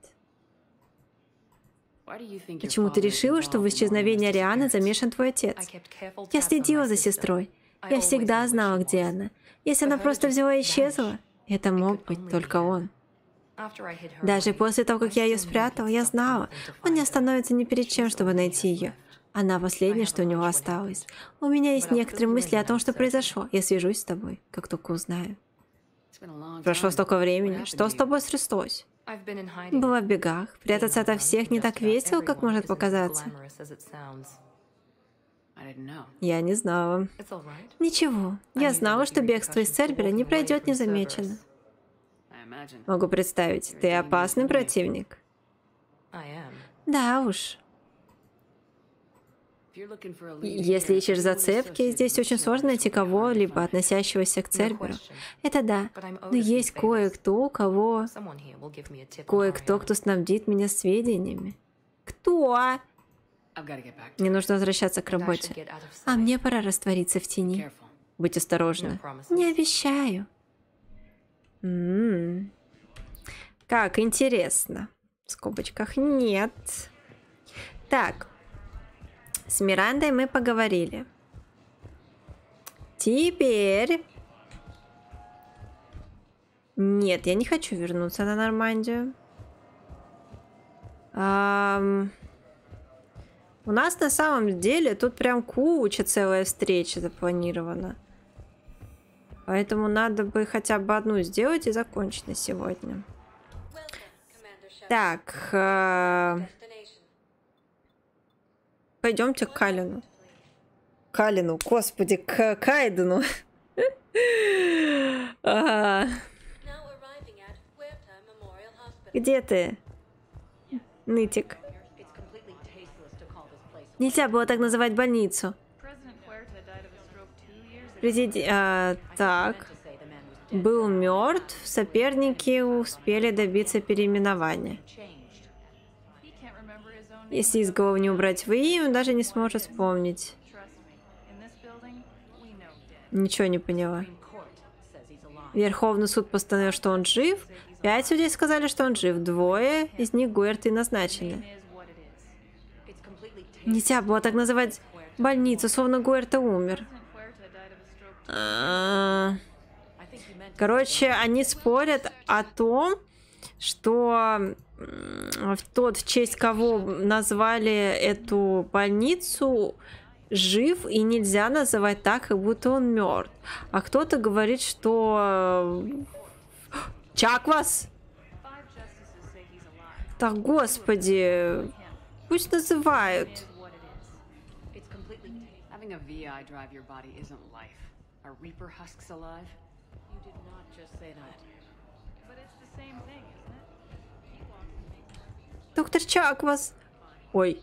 Почему ты решила, что в исчезновении Арианы замешан твой отец? Я следила за сестрой. Я всегда знала, где она. Если она просто взяла и исчезла, это мог быть только он. Даже после того, как я ее спрятала, я знала, он не остановится ни перед чем, чтобы найти ее. Она последняя, что у него осталось. У меня есть некоторые мысли о том, что произошло. Я свяжусь с тобой, как только узнаю. Прошло столько времени. Что с тобой стряслось? Была в бегах. Прятаться ото всех не так весело, как может показаться. Я не знала. Ничего. Я знала, что бегство из Цербера не пройдет незамеченно. Могу представить, ты опасный противник. Да уж. Если ищешь зацепки, здесь очень сложно найти кого-либо, относящегося к Церберу. Это да, но есть кое-кто, у кого... Кое-кто, кто снабдит меня сведениями. Кто? Мне нужно возвращаться к работе. А мне пора раствориться в тени. Будь осторожна. Не обещаю. Как интересно. В скобочках нет. Так. С Мирандой мы поговорили. Теперь... Нет, я не хочу вернуться на Нормандию. У нас на самом деле тут прям куча, целая встреча запланирована. Поэтому надо бы хотя бы одну сделать и закончить на сегодня. Так. Пойдемте к Калину. Калину, господи, к Кайдену. Где ты, нытик? Нельзя было так называть больницу. Так. Был мертв, соперники успели добиться переименования. Если из головы не убрать ВИ, он даже не сможет вспомнить. Ничего не поняла. Верховный суд постановил, что он жив. 5 судей сказали, что он жив. 2 из них Гуэрты назначены. Нельзя было так называть больницу, словно Гуэрта умер. Короче, они спорят о том, что тот, в честь кого назвали эту больницу, жив, и нельзя называть так, как будто он мертв. А кто-то говорит, что... Чаквас! Так, господи, пусть называют. Are Reaper husks alive? You did not just say that. But it's the same thing, isn't it? He walks and makes us. Доктор Чаквас. Ой.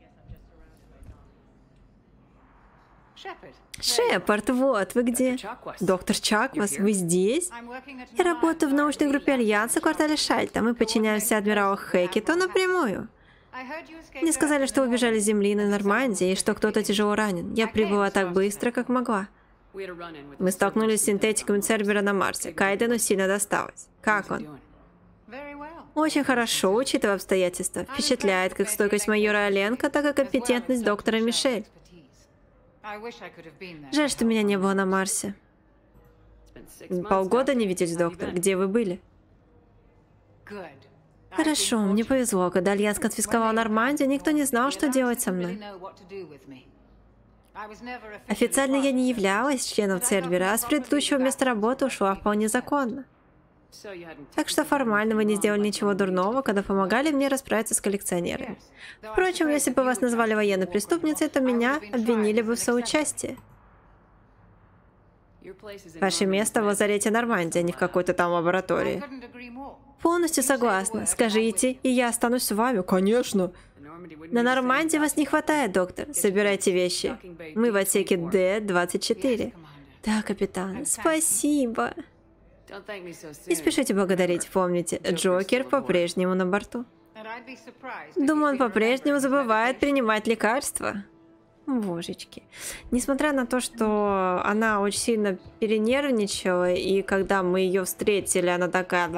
Шепард, вот вы где. Доктор Чаквас, вы здесь? Я работаю в научной группе Альянса в квартале Шальта. Мы подчиняемся адмиралу Хекету напрямую. Мне сказали, что вы убежали с Земли на Нормандии, и что кто-то тяжело ранен. Я прибыла так быстро, как могла. Мы столкнулись с синтетиками Цербера на Марсе. Кайдену сильно досталось. Как он? Очень хорошо, учитывая обстоятельства. Впечатляет как стойкость майора Оленко, так и компетентность доктора Мишель. Жаль, что меня не было на Марсе. Полгода не виделись, доктор. Где вы были? Хорошо, мне повезло. Когда Альянс конфисковал Нормандию, никто не знал, что делать со мной. Официально я не являлась членом Цербера, а с предыдущего места работы ушла вполне законно. Так что формально вы не сделали ничего дурного, когда помогали мне расправиться с коллекционерами. Впрочем, если бы вас назвали военной преступницей, то меня обвинили бы в соучастии. Ваше место в лазарете Нормандия, а не в какой-то там лаборатории. Полностью согласна. Скажите, и я останусь с вами. Конечно. На Нормандии вас не хватает, доктор. Собирайте вещи. Мы в отсеке Д-24. Да, капитан. Спасибо. Не спешите благодарить, помните, Джокер по-прежнему на борту. Думаю, он по-прежнему забывает принимать лекарства. Божечки. Несмотря на то, что она очень сильно перенервничала, и когда мы ее встретили, она такая...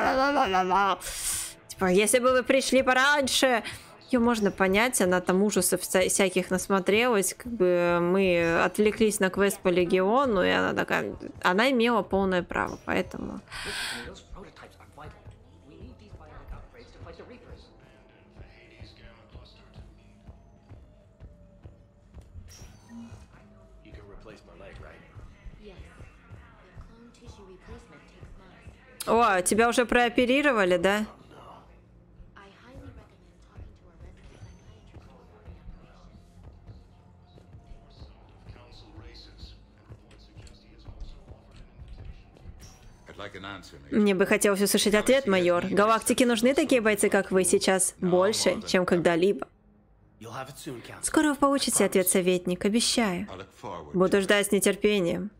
Типа, если бы вы пришли пораньше... Ее можно понять, она там ужасов всяких насмотрелась, как бы мы отвлеклись на квест по Легиону, и она такая, она имела полное право, поэтому... О, тебя уже прооперировали, да? Мне бы хотелось услышать ответ, майор. Галактике нужны такие бойцы, как вы сейчас, больше, чем когда-либо. Скоро вы получите ответ, советник, обещаю. Буду ждать с нетерпением.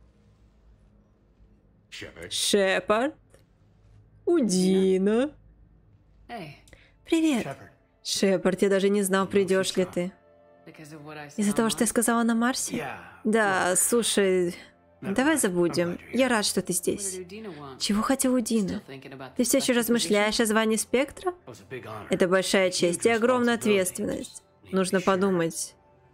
Шепард? Удина? Привет. Шепард, я даже не знал, придешь ли ты. Из-за того, что я сказала на Марсе? Да, слушай... Давай забудем. Я рад, что ты здесь. Чего хотел Удина? Ты все еще размышляешь о звании Спектра? Это большая честь и огромная ответственность. Нужно подумать.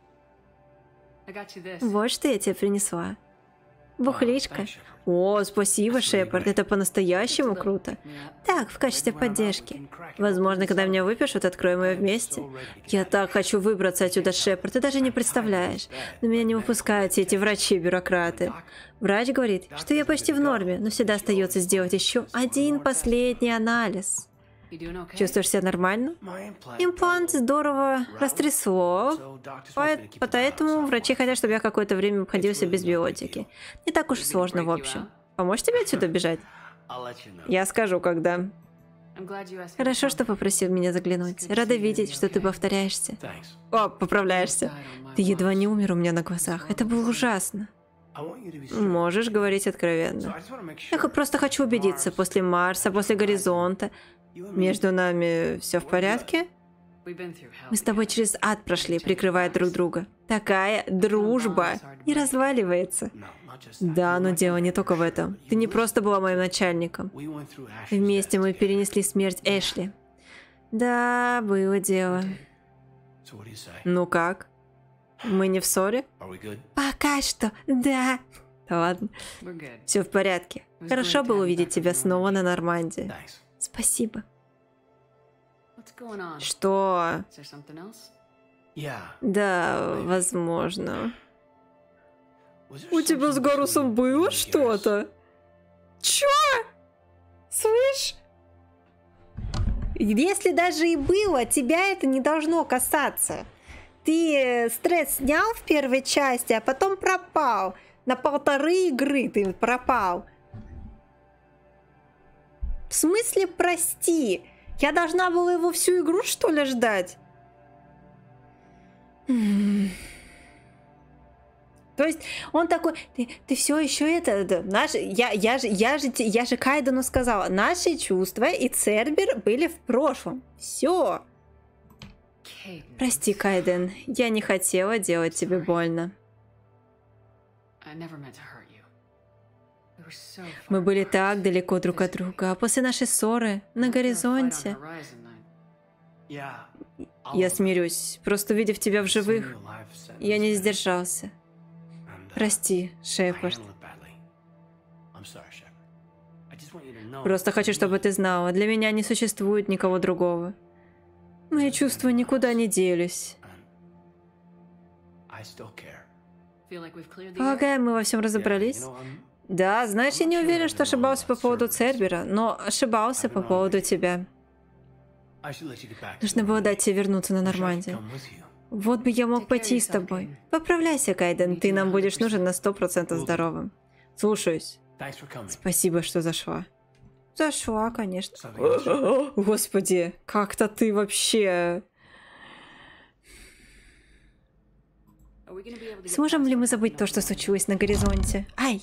Вот что я тебе принесла. Бухличка. О, спасибо, Шепард, это по-настоящему круто. Так, в качестве поддержки. Возможно, когда меня выпишут, откроем ее вместе. Я так хочу выбраться отсюда, Шепард, ты даже не представляешь. Но меня не выпускают все эти врачи-бюрократы. Врач говорит, что я почти в норме, но всегда остается сделать еще один последний анализ. Чувствуешь себя нормально? Имплант здорово растрясло, поэтому врачи хотят, чтобы я какое-то время обходился без биотики. Не так уж сложно, в общем. Поможешь тебе отсюда бежать? Я скажу, когда. Хорошо, что попросил меня заглянуть. Рада видеть, что ты повторяешься. О, поправляешься. Ты едва не умер у меня на глазах. Это было ужасно. Можешь говорить откровенно. Я просто хочу убедиться, после Марса, после Горизонта. Между нами все в порядке? Мы с тобой через ад прошли, прикрывая друг друга. Такая дружба не разваливается. Да, но дело не только в этом. Ты не просто была моим начальником. Вместе мы перенесли смерть Эшли. Да, было дело. Ну как? Мы не в ссоре? Пока что, да. Да ладно. Все в порядке. Хорошо было увидеть тебя снова на Нормандии. Спасибо. Что? Да, возможно. У тебя с Гарусом было что-то? Чё? Слышь? Если даже и было, тебя это не должно касаться. Ты стресс снял в первой части, а потом пропал. На 1,5 игры ты пропал. В смысле, прости? Я должна была его всю игру, что ли, ждать? То есть он такой, ты все еще это, я же Кайдену сказала, наши чувства и Цербер были в прошлом. Все. Прости, Кайден, я не хотела делать тебе больно. Мы были так далеко друг от друга, а после нашей ссоры на горизонте... Я смирюсь, просто увидев тебя в живых, я не сдержался. Прости, Шепард. Просто хочу, чтобы ты знала, для меня не существует никого другого. Мои чувства никуда не делись. Полагаю, мы во всем разобрались? Да, знаешь, я не уверен, что ошибался по поводу Цербера, но ошибался по поводу тебя. Нужно было дать тебе вернуться на Нормандию. Вот бы я мог пойти с тобой. Поправляйся, Кайден, ты нам будешь нужен на 100% здоровым. Слушаюсь. Спасибо, что зашла. Зашла, конечно. Господи, как-то ты вообще... Сможем ли мы забыть то, что случилось на горизонте? Ай!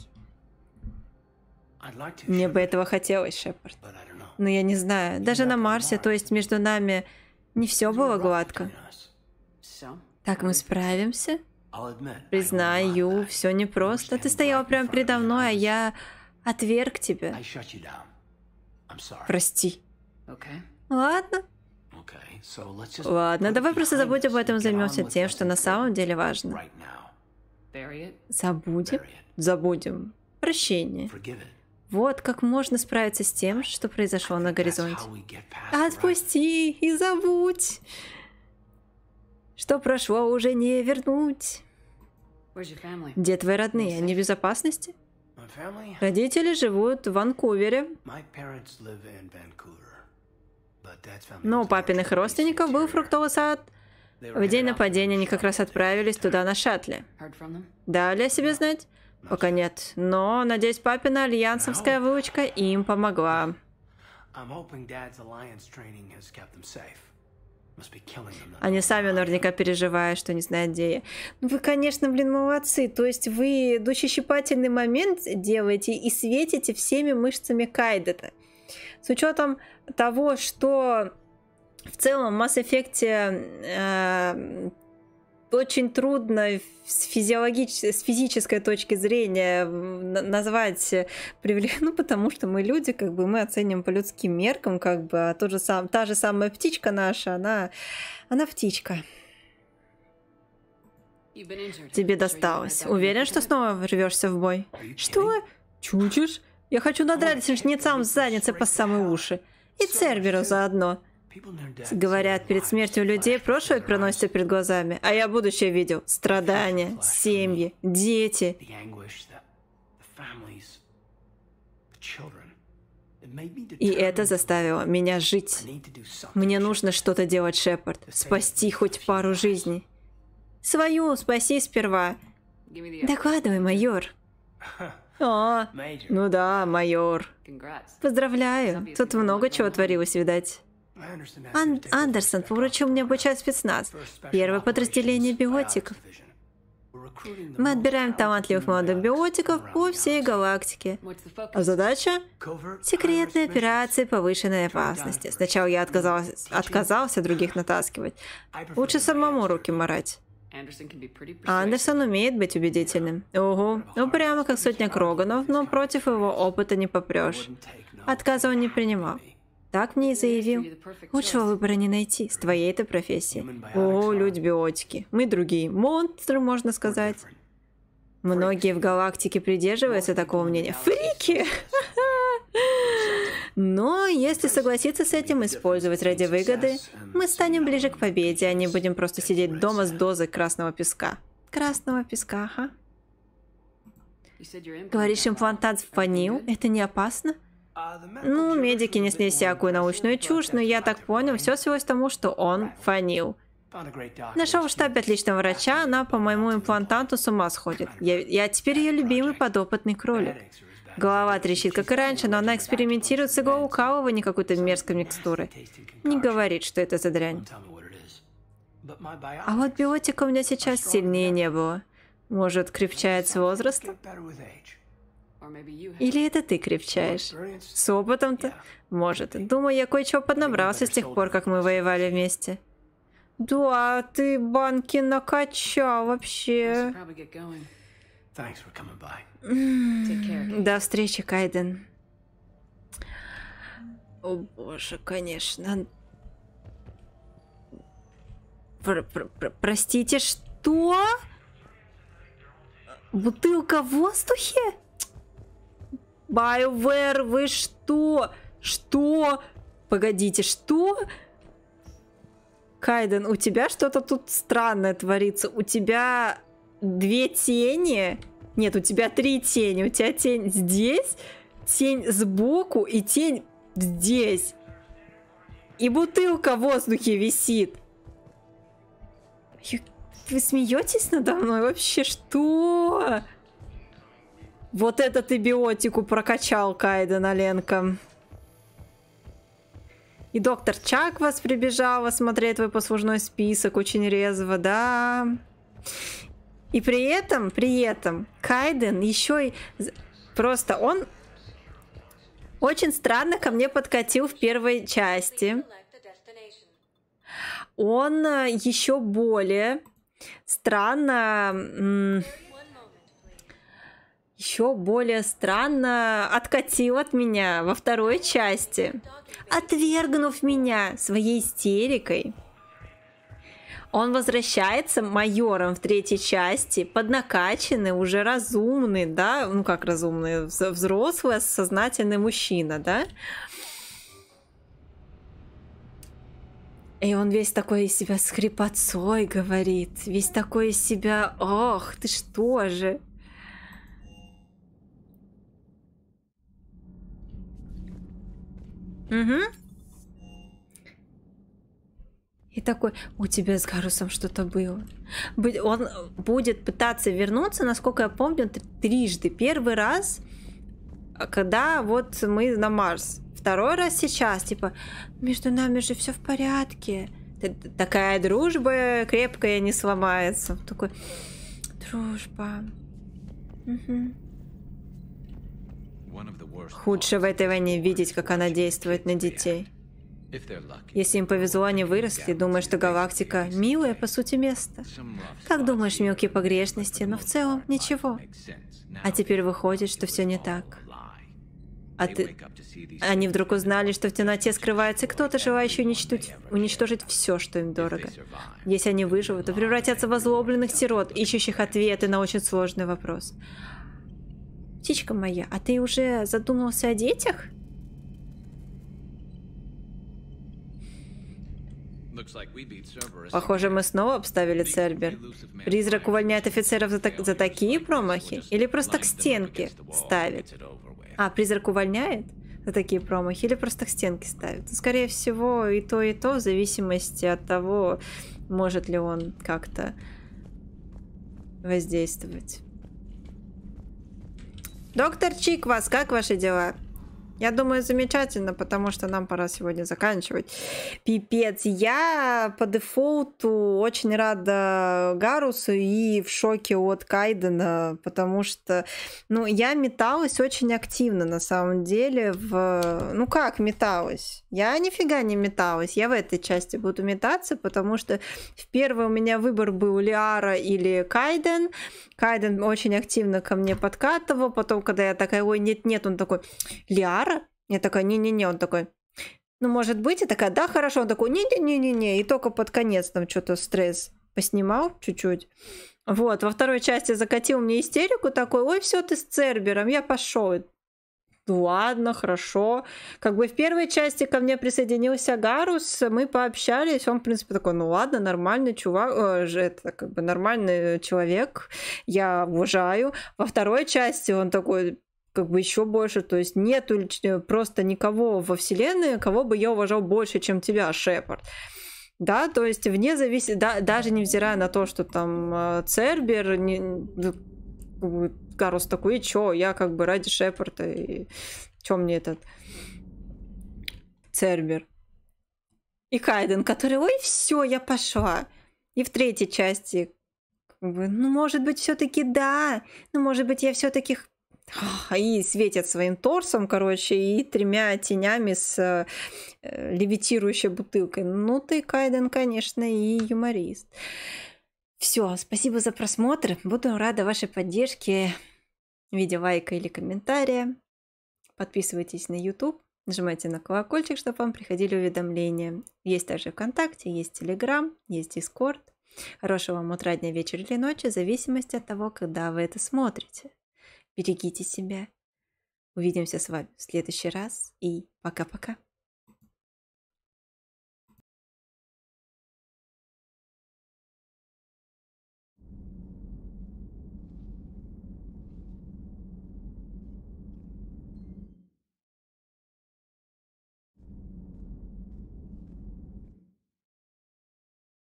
Мне бы этого хотелось, Шепард. Но я не знаю. Даже на Марсе, то есть между нами, не все было гладко. Так мы справимся? Признаю, все непросто. Ты стояла прямо передо мной, а я отверг тебя. Прости. Ладно. Ладно, давай просто забудем об этом, займемся тем, что на самом деле важно. Забудем? Забудем. Прощение. Вот как можно справиться с тем, что произошло на горизонте. Отпусти и забудь. Что прошло, уже не вернуть. Где твои родные? Они в безопасности? Родители живут в Ванкувере. Но у папиных родственников был фруктовый сад. В день нападения они как раз отправились туда на шаттле. Дали о себе знать? Пока нет. Но, надеюсь, папина альянсовская выучка им помогла. Они сами наверняка переживают, что не знают, где я. Вы, конечно, молодцы. То есть вы душещипательный момент делаете и светите всеми мышцами Кайдена. С учетом того, что в целом в Mass Effect очень трудно с физической точки зрения назвать ну, потому что мы люди, как бы мы оценим по людским меркам, как бы, а та же самая птичка наша, она птичка. Тебе досталось. Уверен, что снова рвешься в бой? Что? Чучешь? Я хочу надрать жнецам задницы по самые уши. И Церберу заодно. Говорят, перед смертью людей прошлое проносится перед глазами, а я будущее видел. Страдания, семьи, дети. И это заставило меня жить. Мне нужно что-то делать, Шепард. Спасти хоть пару жизней. Свою спаси сперва. Докладывай, майор. О, ну да, майор. Поздравляю. Тут много чего творилось, видать. Андерсон поручил мне обучать спецназ. Первое подразделение биотиков. Мы отбираем талантливых молодых биотиков по всей галактике. А задача? Секретные операции повышенной опасности. Сначала я отказался других натаскивать. Лучше самому руки марать. Андерсон умеет быть убедительным. Ого, упрямо как сотня Кроганов, но против его опыта не попрешь. Отказа он не принимал. Так мне и заявил. Лучшего выбора не найти с твоей-то профессией. О, люди-биотики. Мы другие. Монстры, можно сказать. Многие в галактике придерживаются такого мнения. Фрики! Но если согласиться с этим, использовать ради выгоды, мы станем ближе к победе, а не будем просто сидеть дома с дозой красного песка. Красного песка, ага. Говоришь, имплантат фанил? Это не опасно? Ну, медики несли всякую научную чушь, но я так понял, все свелось к тому, что он фанил. Нашел в штабе отличного врача, она по моему имплантанту с ума сходит. Я теперь ее любимый подопытный кролик. Голова трещит, как и раньше, но она экспериментирует с иглоукалыванием какой-то мерзкой микстуры. Не говорит, что это за дрянь. А вот биотика у меня сейчас сильнее не было. Может, крепчает с возрастом? Или это ты крепчаешь? С опытом-то? Может. Думаю, я кое-чего поднабрался с тех пор, как мы воевали вместе. Да, ты банки накачал вообще. До встречи, Кайден. О боже, конечно. Простите, что? Бутылка в воздухе? BioWare, вы что? Что? Погодите, что? Кайден, у тебя что-то тут странное творится. У тебя 2 тени? Нет, у тебя 3 тени. У тебя тень здесь, тень сбоку и тень здесь. И бутылка в воздухе висит. Вы смеетесь надо мной? Вообще что? Вот это ты биотику прокачал, Кайден Оленко. И доктор Чак вас прибежал осмотреть твой послужной список очень резво, да. И при этом, Кайден еще и... Просто он очень странно ко мне подкатил в первой части. Он еще более странно... Еще более странно откатил от меня во второй части, отвергнув меня своей истерикой. Он возвращается майором в 3-й части, поднакачанный, уже разумный, да, ну как разумный, взрослый, сознательный мужчина, да. И он весь такой из себя с хрипотцой говорит, весь такой из себя, ох, ты что же... Угу. И такой, у тебя с Гарусом что-то было. Он будет пытаться вернуться, насколько я помню, 3-ды. Первый раз, когда вот мы на Марс. Второй раз сейчас, типа, между нами же все в порядке. Такая дружба крепкая не сломается. Такой, дружба. Угу. Худшее в этой войне видеть, как она действует на детей. Если им повезло, они выросли, думая, что галактика милое, по сути, место. Как думаешь, мелкие погрешности, но в целом ничего. А теперь выходит, что все не так. Они вдруг узнали, что в темноте скрывается кто-то, желающий уничтожить все, что им дорого. Если они выживут, то превратятся в озлобленных сирот, ищущих ответы на очень сложный вопрос. Птичка моя, а ты уже задумался о детях? Похоже, мы снова обставили Цербер. Призрак увольняет офицеров за такие промахи? Или просто к стенке ставит? А, призрак увольняет за такие промахи? Или просто к стенке ставит? Скорее всего, и то, в зависимости от того, может ли он как-то воздействовать. Доктор Чиквас, как ваши дела? Я думаю, замечательно, потому что нам пора сегодня заканчивать. Пипец, я по дефолту очень рада Гарусу и в шоке от Кайдена, потому что, ну, я металась очень активно на самом деле Ну как металась? Я нифига не металась. Я в этой части буду метаться, потому что в первой у меня выбор был Лиара или Кайден. Кайден очень активно ко мне подкатывал. Потом, когда я такая, ой, нет-нет, он такой, Лиара? Я такая, не-не-не, он такой, ну, может быть, и такая, да, хорошо, он такой, не-не-не-не, и только под конец там что-то стресс поснимал чуть-чуть. Вот, во второй части закатил мне истерику такой, ой, все, ты с Цербером, я пошел. Ладно, хорошо. Как бы в первой части ко мне присоединился Гарус, мы пообщались, он, в принципе, такой, ну ладно, нормальный чувак, это как бы нормальный человек, я уважаю. Во второй части он такой, как бы еще больше, то есть нету просто никого во вселенной, кого бы я уважал больше, чем тебя, Шепард. Да, то есть вне зависимости, даже невзирая на то, что там Цербер, Гарус такой, и чё, я как бы ради Шепарда, и чё мне этот Цербер? И Кайден, который, ой, все, я пошла. И в третьей части, как бы, ну, может быть, все-таки да, ну, может быть, я все-таки и светят своим торсом, короче, и 3 тенями с левитирующей бутылкой. Ну, ты, Кайден, конечно, и юморист. Все, спасибо за просмотр. Буду рада вашей поддержке в виде лайка или комментария. Подписывайтесь на YouTube, нажимайте на колокольчик, чтобы вам приходили уведомления. Есть также ВКонтакте, есть Телеграм, есть Дискорд. Хорошего вам утра, дня, вечера или ночи, в зависимости от того, когда вы это смотрите. Берегите себя. Увидимся с вами в следующий раз и пока-пока.